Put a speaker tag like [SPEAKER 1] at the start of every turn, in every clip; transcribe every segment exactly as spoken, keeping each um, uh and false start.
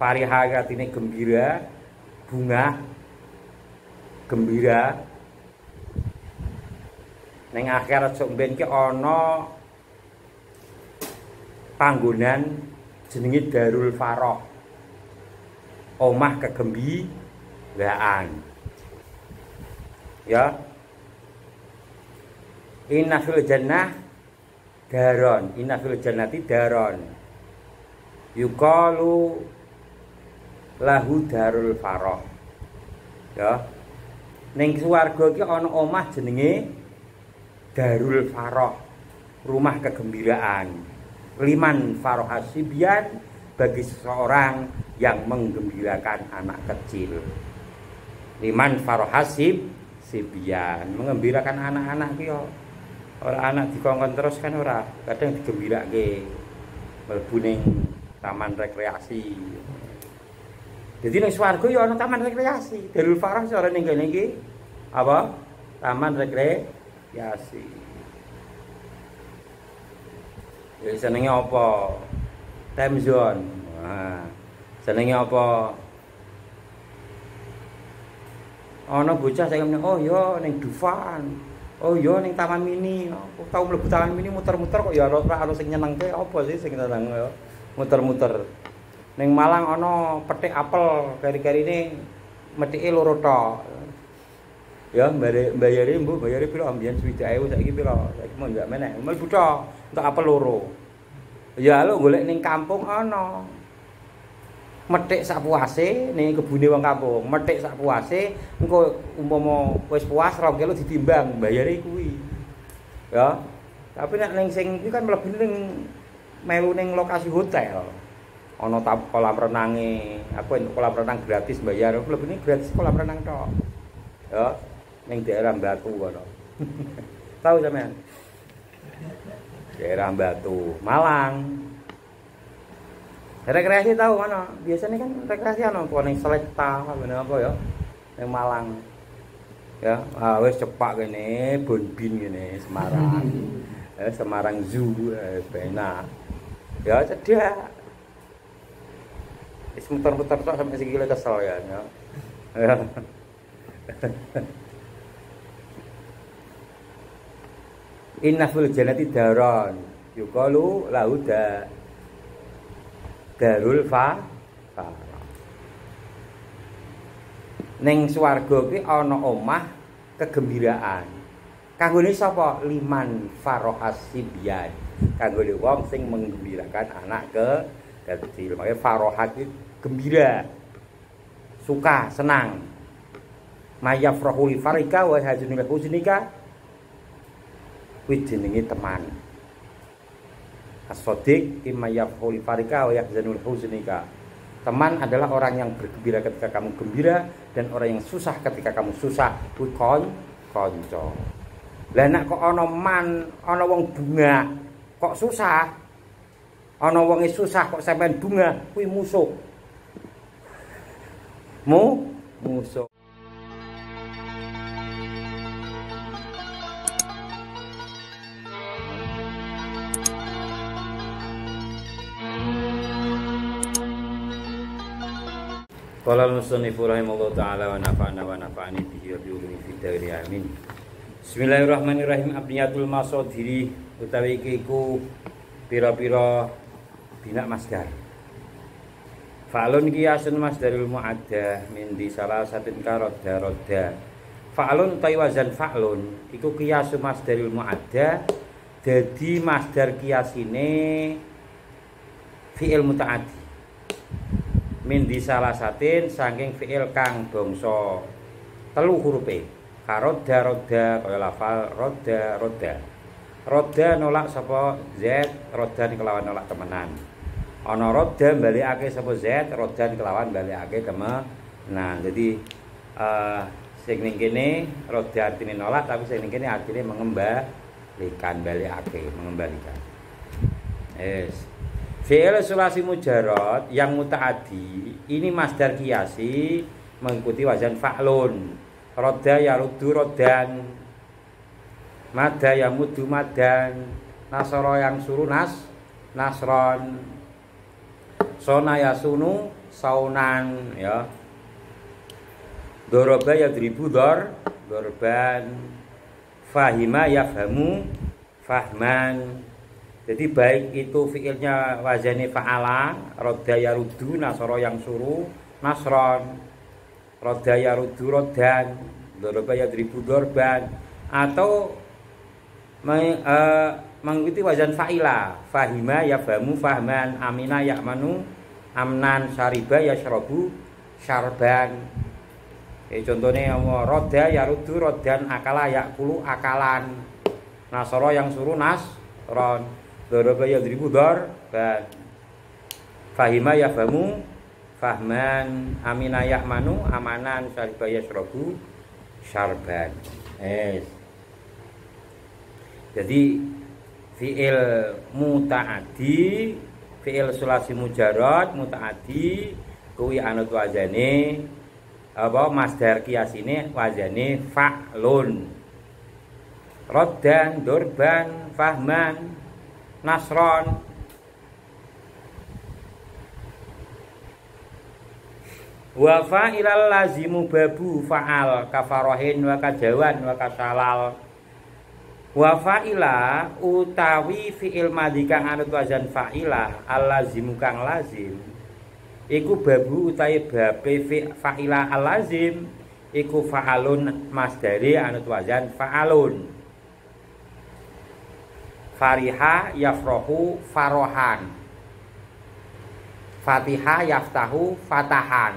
[SPEAKER 1] Fariha artine gembira, bunga gembira. Ning akhirat sok ben ki ana panggonan jenenge Darul Faroh. Omah kegembiraan. Ya. Inna fil jannah daron, inna fil jannati daron. Yuqalu lahu Darul Faroh. Ya. Ning swarga iki ana omah jenenge Darul Faroh, rumah kegembiraan. Liman farohasibian, bagi seseorang yang menggembirakan anak kecil. Liman farohasib sibian, mengembirakan anak-anak ki yo. Ora anak dikongkon terus kan ora, kadang digembirake. Mlebu ning taman rekreasi. Jadi ning swarga yo ana taman rekreasi. Darul Faroh ora ning kene iki apa? Taman rekreasi. Ya senenge apa? Time zone. Nah, senenge apa? Ana bocah sing ngene, oh ya ning Dufan. Oh ya ning Taman Mini. Aku tau mlebu Taman Mini muter-muter kok ya ora ana sing nyenengke apa sih sing seneng ya. Muter-muter. Ning Malang ana petik apel, kari-karine metike loro tok. Ya mbayare mbok bayare piro ambiyen swidak ewu saiki piro? Saiki mau ndak meneh. Mlebu tok untuk apel loro. Ya lho golek ning kampung ana. Metik sak puase ning kebune wong kampung. Metik sak puase engko umpama wis puas rong kilo ditimbang bayare kuwi. Ya. Tapi nek ning sing iki kan mlebu ning melu ning lokasi hotel. Ana kolam renange. Aku entuk kolam renang gratis bayar. Mlebu ini gratis kolam renang tok. Ya. Ning daerah Batu kono. Tahu sampean? Daerah Batu, Malang. Rekreasi tahu mana? Biasanya kan rekreasi ana apa ning Selekta ngene apa ya? Ning Malang. Ya, ah wis cepak kene, Bonbin kene Semarang. Eh Semarang Zoo eh benak. Ya cedak. Wis muter-muter tok sampai sikile kesel ya. Ya. Inna fil jannati daron yuqalu lahu da Darul Faroh. Ning swarga ki ana omah kegembiraan. Kanggone sapa? Liman farohasibian. Kanggone wong sing menggembirakan anak ke kecil. Makanya farohat itu gembira, suka, senang. Mayafrahu li farika wa hazunil husnika. Kuwi jenenge teman. As-sadiq imma yafrahu li farika wa yahzanul husnika. Teman adalah orang yang bergembira ketika kamu gembira dan orang yang susah ketika kamu susah. Kuwi kon kanca. Lah nek kok ana man, ana wong bunga kok susah. Ana wonge susah kok sampean bunga, kuwi musuh. Mu musuh. Qala al-musannifu rahimahullahu ta'ala wa nafa'ana wa nafa'ani bihi wa bi'ulumi fid dhari amin. Bismillahirrahmanirrahim. Abniyatul masodiri utawi iki iku pira-pira bina masdar. Fa'lun qiyasun masdarul mu'addah min di salah satin karodda rodda. Fa'lun utawi wazan fa'lun iku qiyasu masdarul mu'addah dadi masdar qiyasine fi'il muta'addi. Min di salah satin saking fi'il kang bangsa telu hurufe. Karodda rodda kaya lafal rodda rodda. Rodda nolak sapa Z, rodda kelawan nolak temenan. Ana rodda balikake sapa Z, rodda kelawan balikake temenan. Nah, jadi uh, sing ning kene rodda artine nolak tapi sing ning kene artine mengembalikan, balikake, mengembalikan. Yes. Fi'il sulasi mujarrad yang mutaaddi ini masdar qiyasi mengikuti wazan fa'lun. Rodda yaruddu roddan, madda yamuddu maddan, nasara yang suruh nas nasron, sona yasunu saunan ya. Doroba yadribu dor dorban, fahima yafhamu fahman. Jadi baik itu fiilnya wazani fa'ala, rodda yarudu, nasoro yang suruh, nasron, rodda yarudu roddan, doroba yadribu dorban, atau meng, uh, mengikuti wazan fa'ila, fahima yafhamu fahman, amina ya'manu amnan, syariba yashrabu syarban. Ya, contohnya rodda yarudu roddan, akala yakulu akalan, nasoro yang suruh nasron, doroba yadribu dorban, fahima yafhamu fahman, amina ya'manu amanan, syariba yashrabu syarban. Eh. Jadi fi'il muta'addi, fi'il sulasi mujarrad muta'addi kuwi anut wazane apa masdar qiyasine wazane fa'lun. Roddan, dorban, fahman, nasron. Wa fa'ilal lazimu babu fa'al kafarohin wa kajawan wa kasalal. Wa fa'ila utawi fi'il madhi kang anut wazan fa'ila al-lazimu kang lazim iku babu utawi babe fa'ila al-lazim iku fa'alun masdari anut wazan fa'alun. Fariha yafrohu farohan, fatiha yaftahu fatahan,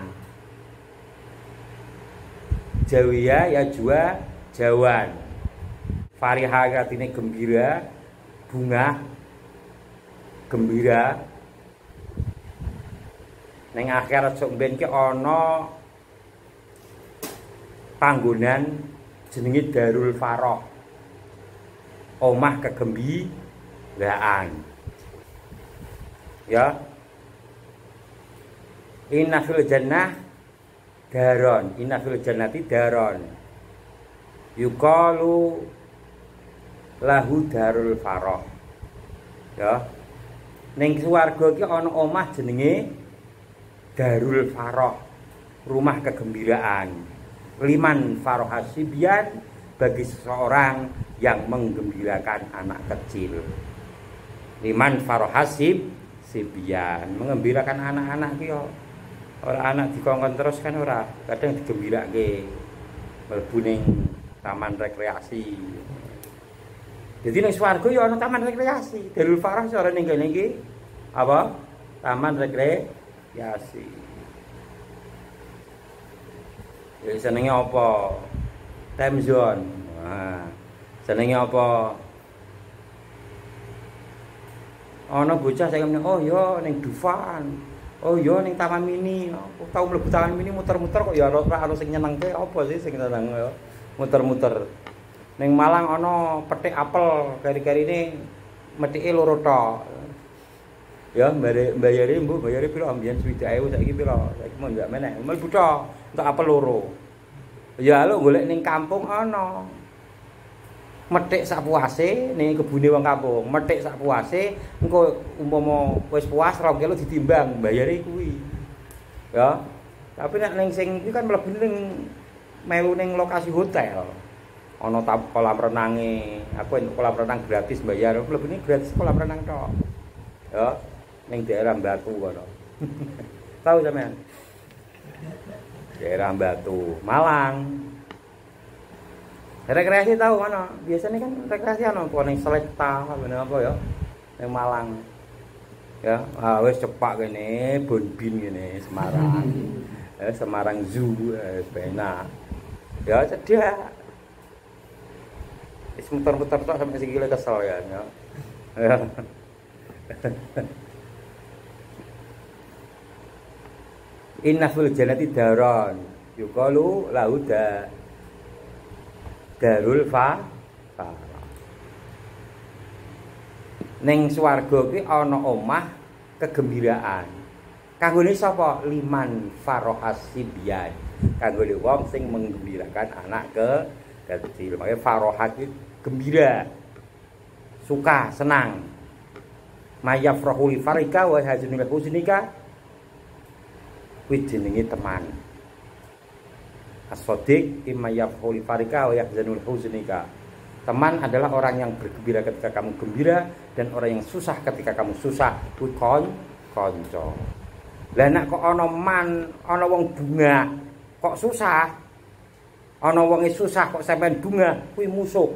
[SPEAKER 1] jawiya yajwa jawan. Fariha artinya gembira, bunga, gembira. Neng akhirat sok ben ki ana panggonan jenenge Darul Faroh. Omah kegembiraan. Ya. Inna fil jannah daron, inna fil jannati daron. Yuqalu lahu Darul Faroh. Ya. Ning swarga iki ana omah jenenge Darul Faroh, rumah kegembiraan. Liman farohasibian, bagi seseorang yang menggembirakan anak kecil. Liman farohasib sibian, mengembirakan anak-anak ki yo. Ora anak dikongkon terus kan ora, kadang digembirake. Mlebu ning taman rekreasi. Jadi ning swarga ya ana taman rekreasi. Darul Faroh sore ning kene iki apa? Taman rekreasi. Ya senenge apa? Time zone. Nah, senenge apa? Ana bocah saya ngene, oh ya ning Dufan. Oh ya ning Taman Mini. Aku tau mlebu Taman Mini muter-muter kok ya ora ono sing nyenengke apa sih sing seneng ya. Muter-muter. Ning Malang ana petik apel, kari-karine metike loro tok. Ya, mbayare mbok bayare piro ambiyen swidak ewu saiki piro? Saiki mau ndak meneh. Mlebu tok untuk apel loro. Ya lho golek ning kampung ana. Metik sak puase ning kebune wong kampung, metik sak puase engko umpama wis puas rong kilo ditimbang, bayare kuwi. Ya. Tapi nek ning sing iki kan mlebu ning melu ning lokasi hotel. Ana kolam renange, aku entuk kolam renang gratis bayar, mlebune gratis kolam renang tok. Ya, ning daerah Batu kono. Tahu sampean? Daerah Batu, Malang. Rekreasi tahu mana? Biasanya kan rekreasi ana apa ning Selekta, apa ya? Ning Malang. Ya, ah wis cepak kene, Bonbin kene Semarang. Eh Semarang Zoo, eh, benak. Ya cedak. Wis muter-muter tok sampai sikile kesel ya. Ya. Inna fil jannati daron yuqalu lahu da Darul Faroh. Ning swarga kuwi ana omah kegembiraan. Kanggone sapa? Liman farohasibian. Kanggone wong sing menggembirakan anak ke kecil. Makanya farohat itu gembira, suka, senang. Mayafrahu li farika wa hazunil husnika. kuwi jenenge teman. As-sadiq imma yafhuli farika wa yahzanul huzunika. Teman adalah orang yang bergembira ketika kamu gembira dan orang yang susah ketika kamu susah. Kuwi kon kanca. Lah nek kok ana man, ana wong bunga kok susah. Ana wonge susah kok sampean bunga, kuwi musuh.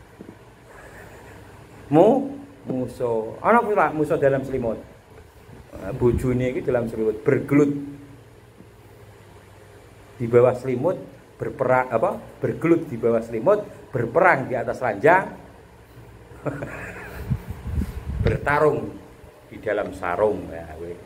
[SPEAKER 1] Mu musuh. Ana kuwi musuh dalam selimut. Bojone iki dalam selimut bergelut di bawah selimut, berperang apa? Bergelut di bawah selimut, berperang di atas ranjang, bertarung di dalam sarung. Ya,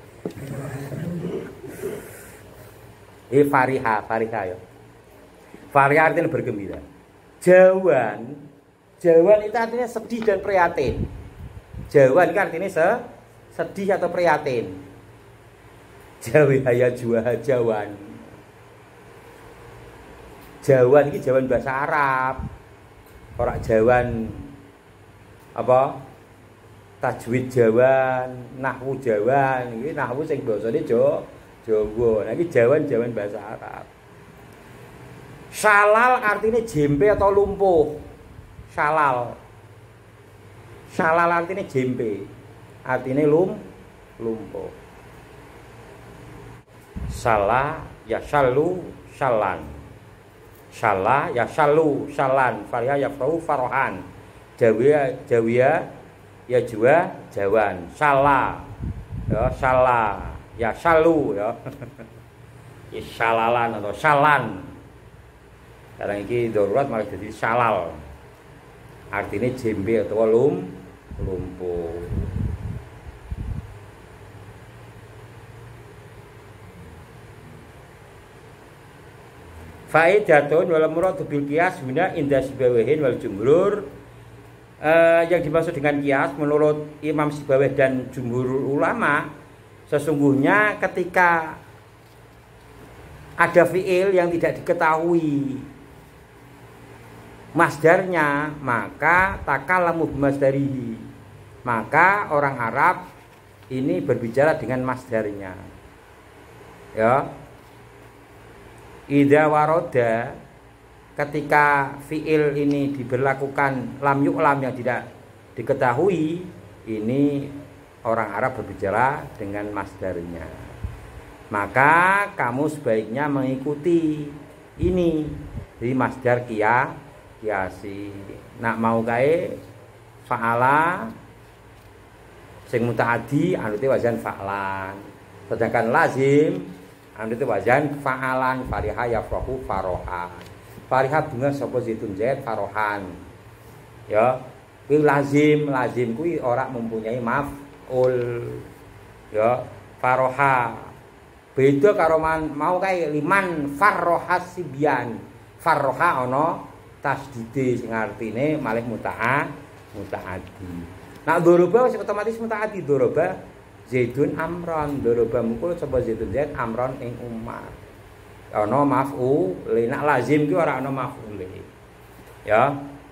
[SPEAKER 1] ini fariha, fariha ya. Fariha artinya bergembira. Jawan, jawan itu artinya sedih dan prihatin. Jawan itu artinya se sedih atau prihatin. Jawihaya juaha jawan. Jawan ini jawan bahasa Arab. Orang jawan apa? Tajwid jawan, nahwu jawan. Ini nahwu sing basane Jawa. Jawa. Nah iki jawan-jawan bahasa Arab. Salal artinya jempe atau lumpuh. Salal. Salal artinya jempe. Artinya lum lumpuh. Salah ya salu salan. Salah ya salu salan, faria ya fau farohan, jawia jawia ya jua jawan, salah ya salah ya salu ya, salalan atau salan. Sekarang ini darurat malah jadi salal, artinya jembe atau lum lumpuh. Faidatun wal muradu bil qiyas huna inda sibawahin wal jumhur. Uh, yang dimaksud dengan qiyas menurut Imam Sibawih dan jumhur ulama, sesungguhnya ketika ada fiil yang tidak diketahui masdarnya, maka takalamu bimasdarihi, maka orang Arab ini berbicara dengan masdarnya. Ya. Idza waroda, ketika fiil ini diberlakukan lam yu'lam yang tidak diketahui, ini orang Arab berbicara dengan masdarnya. Maka kamu sebaiknya mengikuti ini. Jadi masdar kia kiasi. Nak mau kae fa'ala sing mutaaddi anute wazan fa'lan. Sedangkan lazim anute wazan fa'alan, fariha yafrahu faroha. Fariha bunga sapa zaitun zaid farohan. Ya, kuwi lazim, lazim kuwi ora mempunyai maf'ul. Ya, faroha. Beda karo man, mau kae liman farroha sibyan. Farroha ana tasdide sing artine malih muta'a mutaaddi. Nah, doroba wis otomatis mutaaddi. Doroba Zaidun Amron, doroba mukul sapa Zaidun Zaid Amron ing Umar. Ana maf'ul, nek lazim ki ora ana maf'ul. Ya.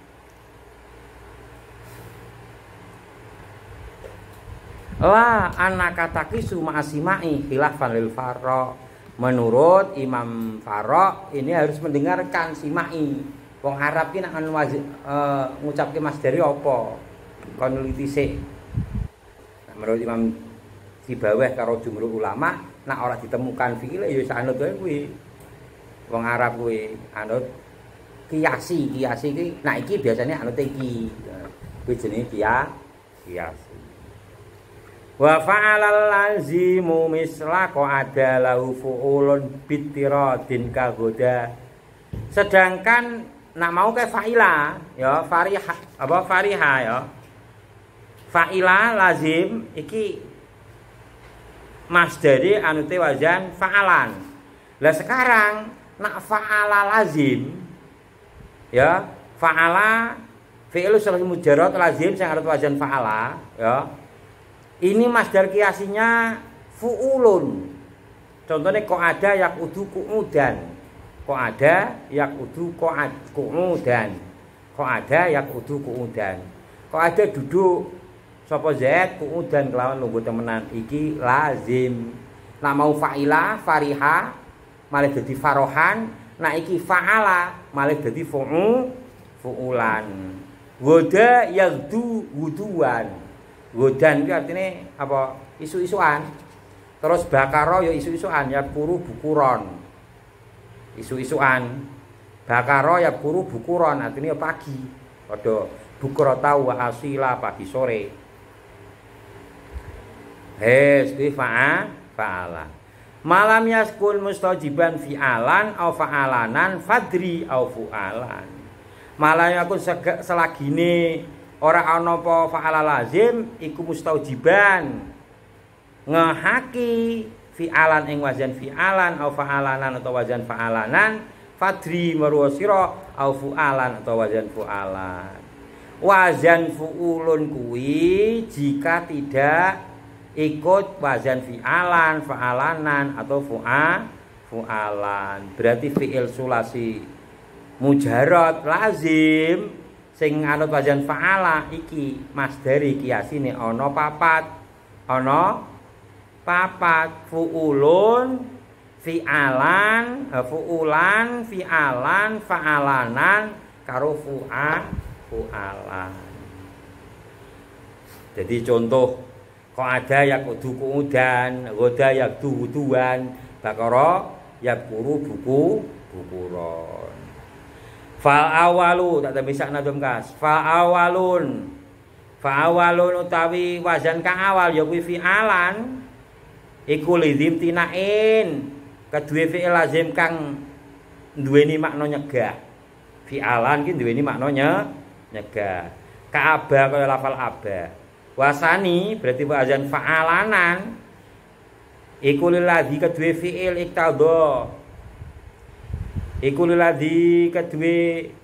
[SPEAKER 1] La anaka taqisu ma'asimai khilafan lil Farra. Menurut Imam Farra ini harus mendengarkan simai. Wong Arab ki nek anu uh, ngucapke masdari apa? Kon neliti sik. Nah, menurut Imam Sibawih karo jumhur ulama, nak ora ditemukan fi'il ya sanut wae kuwi. Wong Arab kuwi anut kiasi, kiasi iki nak iki biasanya anut iki. Kuwi jenenge kia kiasi. Wa fa'alal lazimu misla qa'ada lahu fu'ulun bitiradin kagoda. Sedangkan nak mau ke fa'ila ya fariha apa fariha ya. Fa'ila lazim iki masdari anute wazan fa'alan. Lah sekarang nak fa'ala lazim ya, fa'ala fi'il sulh mujarrad lazim sing arep wazan fa'ala ya. Ini masdar kiasinya fu'ulun. Contohnya qa'ada yaqudu qu'udan. Qa'ada yaqudu qa'ad qu'udan. Qa'ada yaqudu qu'udan. Qa'ada duduk sapa zaid qu'udan kelawan lungguh temenan iki lazim. Nak mau fa'ila, fariha malah dadi farohan, nak iki fa'ala malah dadi fu'u fu'ulan. Goda yagdu wuduan. Godan itu artinya apa? Isu-isuan. Terus bakaro ya isu-isuan, ya kuru bukuron. Isu-isuan. Bakaro ya kuru bukuron artinya pagi. Padha bukura tau wa asila pagi sore. Hes kuwi fa'a fa'ala. Malam yaskun mustajiban fi'alan au fa'alanan fadri au fu'alan. Malam yakun selagine ora ana apa fa'ala lazim iku mustajiban ngehaki fi'alan ing wazan fi'alan au fa'alanan atau wazan fa'alanan fadri marwa sira au fu'alan atau wazan fu'alan. Wazan fu'ulun kuwi jika tidak ikut wazan fi'alan, fa'alanan atau fu'a fu'alan. Berarti fi'il sulasi mujarad lazim sing anut wazan fa'ala iki masdari kiasine ana papat. Ana papat fu'ulun, fi'alan, fu'ulan, fi'alan, fa'alanan karo fu'a fu'alan. Jadi contoh kok ada yak kudu kuudan, goda yak duduan, bakara yak kuru buku bukuron. Fal awalu tak bisa nadom kas. Fal awalun. Fa awalun utawi wazan kang awal ya kuwi fi'alan. Iku lidzim tinain. Kedue fi'il lazim kang duweni makna nyegah. Fi'alan ki duweni makna nyegah. Ka'aba kaya lafal aba. Wasani berarti wazan fa'alanan iku liladzi kedue fi'il iktadha. Iku liladzi kedue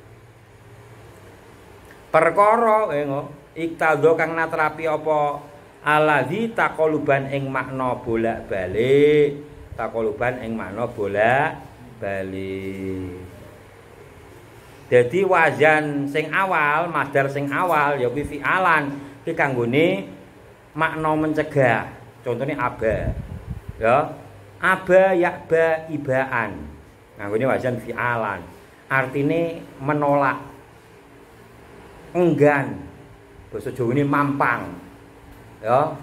[SPEAKER 1] perkara engo iktadha kang natrapi apa aladzi taqaluban ing makna bolak-balik, taqaluban ing makna bolak-balik. Jadi wazan sing awal, masdar sing awal ya kuwi fi'alan. Iki kanggone makna mencegah. Contohnya aba. Ya. Aba yakba ibaan. Kanggone wazan fi'alan. Artine menolak. Enggan. Basa Jawane mampang. Ya.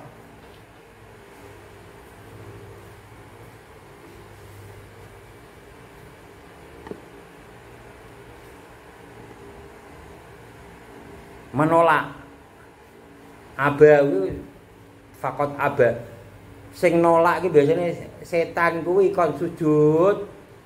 [SPEAKER 1] Menolak. Aba kuwi fakot aba. Sing nolak ki biasane setan kuwi kon sujud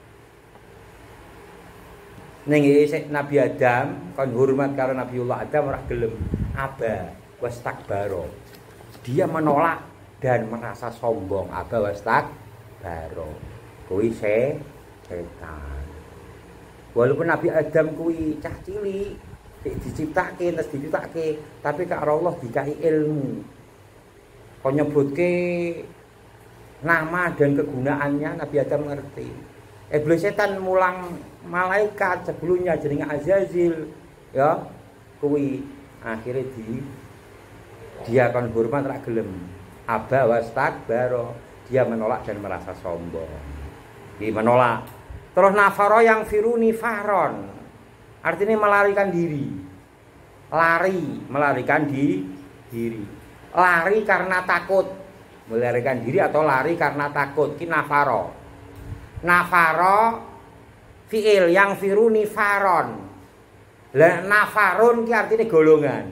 [SPEAKER 1] ning Nabi Adam, kon hormat karo Nabiullah Adam ora gelem. Aba wastakbaro. Dia menolak dan merasa sombong. Aba wastakbaro. Kuwi se setan. Walaupun Nabi Adam kuwi cah cilik diciptake terus diciptake tapi karo Allah dikai ilmu kok nyebutke nama dan kegunaannya Nabi Adam ngerti. Iblis setan mulang malaikat sebelumnya jenenge Azazil ya kuwi akhirnya di dia kan hormat ra gelem aba wastakbaro dia menolak dan merasa sombong di menolak. Terus nafaro yang firuni faron artinya melarikan diri. Lari, melarikan di, diri. Lari karena takut. Melarikan diri atau lari karena takut. Ki nafaro. Nafaro fi'il yang firuni faron. Lah nafarun ki artinya golongan.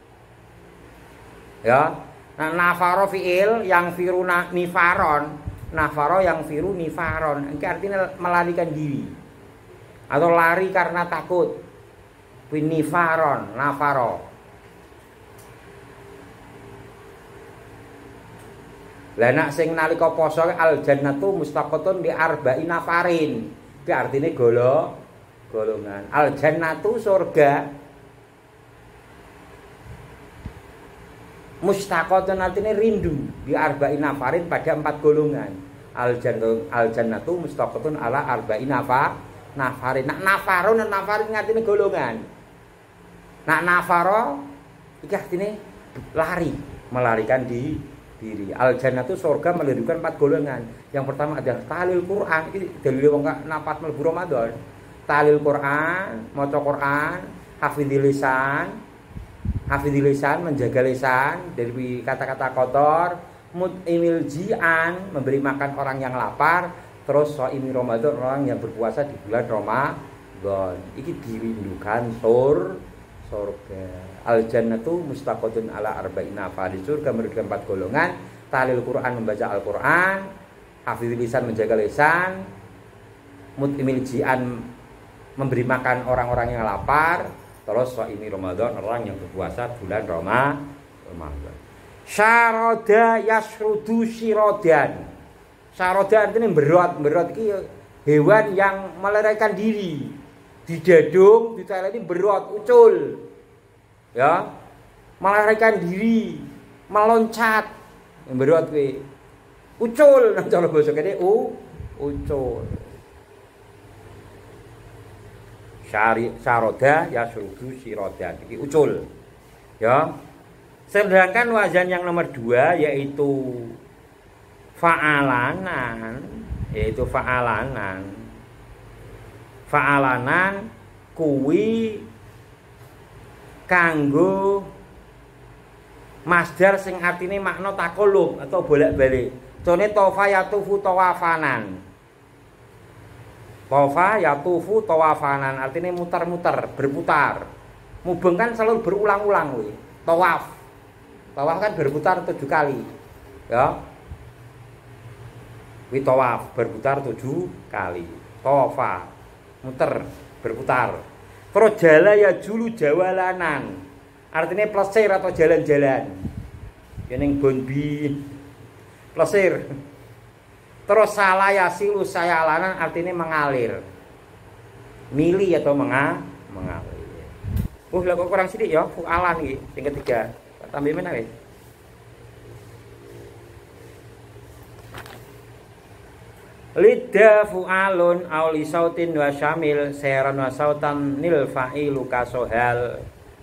[SPEAKER 1] Ya. Nah, nafaro fi'il yang firuna nifaron. Nafaro yang firuni faron. Ki artinya melarikan diri. Atau lari karena takut. Winifaron, nafaro. Lah nek sing nalika poso al jannatu mustaqatun di arba'in nafarin. Iki artine golo golongan. Al jannatu surga. Mustaqatun artine rindu di arba'in nafarin pada empat golongan. Al jannatu al jannatu mustaqatun ala arba'in nafarin. Nafarin, nak nafaro dan nafarin ngartine golongan. Nak nafaro iki artine lari, melarikan di diri. Al jannah itu surga melibatkan empat golongan. Yang pertama adalah tahlil Quran. Iki dalile wong napat mlebu Ramadan. Tahlil Quran, maca Quran, hafizil lisan, hafizil lisan menjaga lisan dari kata-kata kotor, mut'imil ji'an memberi makan orang yang lapar, terus shaimi Ramadan orang yang berpuasa di bulan Ramadan. Iki dirindukan sur surga. Al jannatu mustaqatun ala arba'ina fadhi, surga memiliki empat golongan. Tahlil Quran membaca Al-Quran, hafizil lisan menjaga lisan, mut'imil ji'an memberi makan orang-orang yang lapar, terus shaimi Ramadan orang yang berpuasa bulan Ramadan. Syarada yasrudu sirodan. Syarada artinya berot, berot iki hewan yang melarikan diri. Didadung, diteleni berot, ucul. Ya. Melarikan diri, meloncat. Berot kuwi. Ucul nang cara basa kene u ucul. Syari syarada yasrudu sirodan. Iki ucul. Ya. Sedangkan wazan yang nomor dua yaitu fa'alanan, yaitu fa'alanan. Fa'alanan kuwi kanggo masdar sing artine makna takolub atau bolak-balik. Contohnya tofa yatufu tawafanan. Tofa yatufu tawafanan artinya muter-muter, berputar. Mubeng kan selalu berulang-ulang kuwi. Tawaf. Tawaf kan berputar tujuh kali. Ya. Wi tawaf berputar tujuh kali. Tofa muter, berputar. Terus jala ya julu jawalanan. Artinya plesir atau jalan-jalan. Ya ning bonbi. Plesir. Terus salah ya silu sayalanan artinya mengalir. Mili atau menga mengalir. Uh, lah kok kurang sithik ya, fualan iki sing ketiga. Tambah mana wis? Lidda fu'alun auli sautin wa syamil seran wa sautan nil fa'ilu kasohal.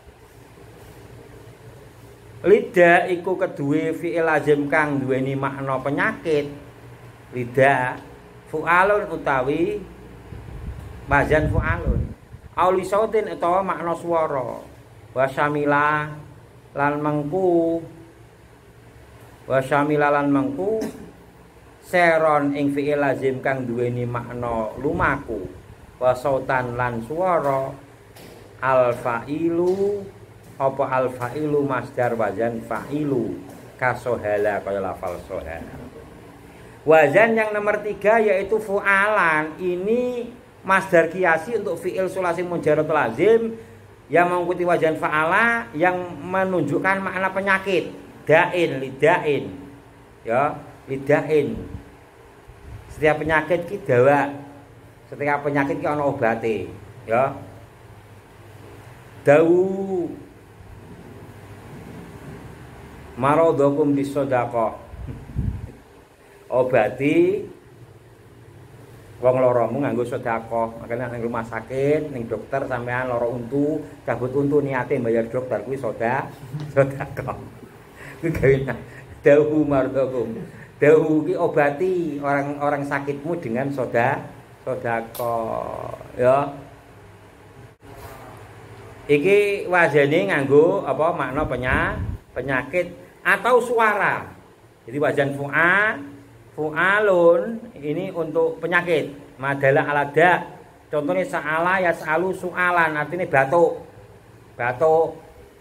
[SPEAKER 1] Lidda iku kedue fi'il lazim kang duweni makna penyakit. Lidda fu'alun utawi wazan fu'alun auli sautin utawa makna swara wa syamila lan mengku wa syamila lan mengku seron ing fi'il lazim kang duweni makna lumaku wa sautan lan swara al fa'ilu apa al fa'ilu masdar wazan fa'ilu kasohala kaya lafal sohal. Wazan yang nomor tiga yaitu fu'alan, ini masdar kiasi untuk fi'il sulasi mujarrad lazim yang mengikuti wazan fa'ala yang menunjukkan makna penyakit. Dain lidain. Ya, lidain. Setiap penyakit ki dawa. Setiap penyakit ki ana obate, ya. Dawu maradhakum bisadaqah. Obati wong loromu nganggo sedekah. Makanya ning rumah sakit, ning dokter sampean lara untu, cabut untu niate bayar dokter kuwi sedekah. Sedekah. Kuwi gawe dawu maradhakum. Dawu ki obati orang-orang sakitmu dengan soda sedekah, ya. Iki wazane nganggo apa makna penya, penyakit atau suara. Jadi wazan fu'a, fu'alun ini untuk penyakit. Madalah alada. Contohnya sa'ala yas'alu su'alan artinya batuk. Batuk.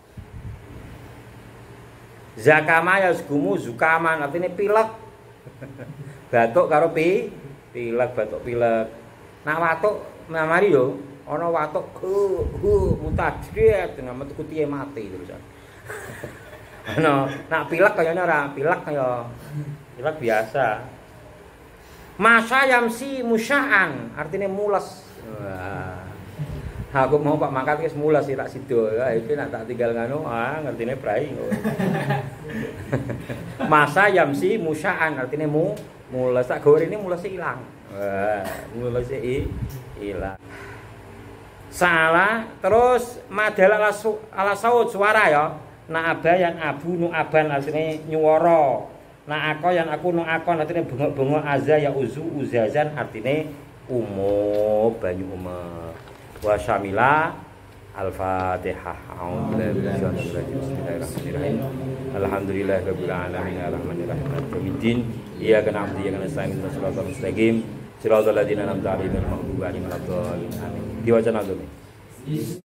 [SPEAKER 1] Zakama yasgumu zukaman artinya pilek. Batuk karo pi, pilek batuk pilek. Nak watuk namari yo ana watuk hu hu mutadriat nama metu kutiye mati terusan. Ana nak pilek kayane ora pilek kaya pilek biasa. Masa yamsi musya'an artinya mules. Wah. Aku mau Pak mangkat wis mules sih tak sido. Ya iki nak tak tinggal nganu ah ngertine brai. Masa yamsi musya'an artinya mu mules tak gore ini mulese ilang. Wah, mulese ilang. Salah terus madalah ala saut suara ya. Na abayan abu nu aban artinya nyuwara. Nah aku yang aku no akon artinya bengok-bengok azza ya uzu uzazan artinya umum banyu umum. Wa syamila Al-Fatihah. Bismillahirrahmanirrahim. Alhamdulillahirabbil alamin arrahmanirrahim maliki yaumiddin. Iyyaka na'budu wa iyyaka nasta'in ihdinas siratal mustaqim. Siratal ladzina an'amta 'alaihim ghairil maghdubi 'alaihim waladdallin. Amin. Diwaca nang